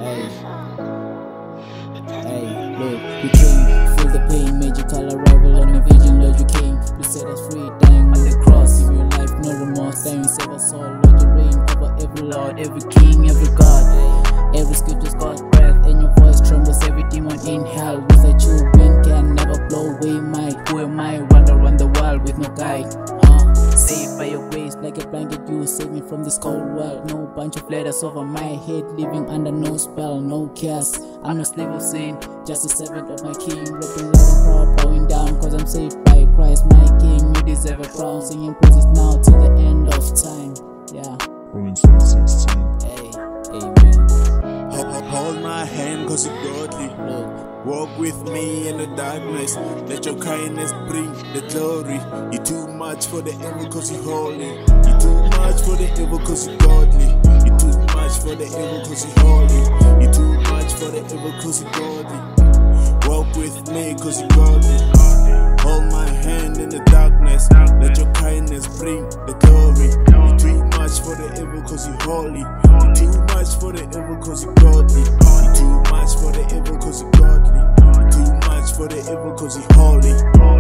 Hey, look, we came, feel the pain, magical arrival on your vision, Lord, you came. You set us free, dying on the cross. Give your life, no remorse, dying, save us all. Lord, you reign over every lord, every king, every god. Every scripture's God's breath, and your voice trembles every demon in hell. Without you, wind can never blow away my. Who am I? Wander around the world with no guide. Saved by your grace, like a blanket, you save me from this cold world. No bunch of letters over my head, living under no spell, no curse. I'm no slave of sin, just a servant of my King. Rapping loud and proud, bowing down, cause I'm saved by Christ, my King. You deserve a crown, singing praises now till the end of time. Yeah. Romans 16. Hey, amen. Hold my hand cause you're godly. Walk with me in the darkness. Let your kindness bring the glory. You're too much for the evil cause you're holy. You're too much for the evil cause you're godly. You're too much for the evil cause you're holy. You're too much for the evil cause you're godly. Walk with me cause you're godly. Hold my hand in the darkness. Let your kindness bring the glory. You're too much for the evil cause you're holy. You're too much for the evil cause you're godly. You're too much for the evil cause you're godly. You're too much for the evil cause you're holy.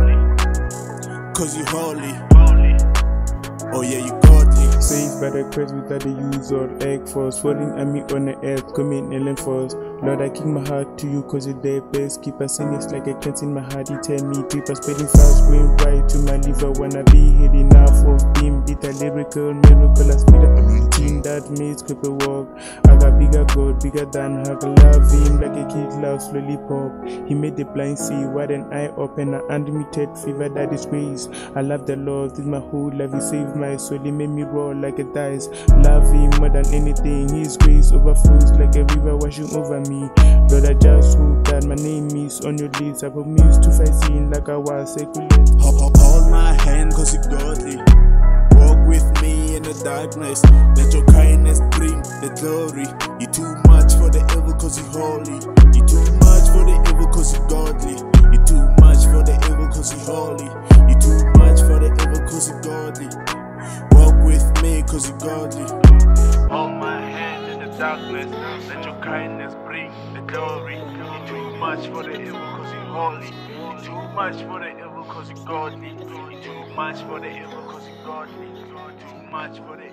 Cause you're holy. Oh yeah, you godly. Saved by the grace without the use or egg force. Falling at me on the earth, coming alien force. Lord, I king my heart to you cause you're the best. Keep us in it's like a cleanse in my heart. You tell me deep, spreading fast, going right to my liver. Wanna be hid enough of beam. Bitter lyrical, miracle, I speed up. Team that makes people walk. I got bigger God, bigger than her. Love him like a kid loves lollipop. He made the blind see, wide an eye open. An unlimited fever that is grace. I love the Lord with my whole life. He saved my soul, he made me roll like a dice. Love him more than anything. His grace overflows like a river washing over me. Lord, I just hope that my name is on your lips. I promise to fight sin like I was secular. Hold my hand cause you're godly. Walk with me in the darkness. Let your kindness bring the glory. You're too much for the evil cause you're holy. You're too much for the evil cause you're godly. You're too much for the evil cause you're holy. You're too much for the evil cause you're godly. Walk with me cause you're godly. Hold my hand in the darkness. Let your kindness bring the glory. You're too much for the evil cause you're holy. You're too much for the evil cause you're godly. You're too much for the evil cause you're godly. You're too much for the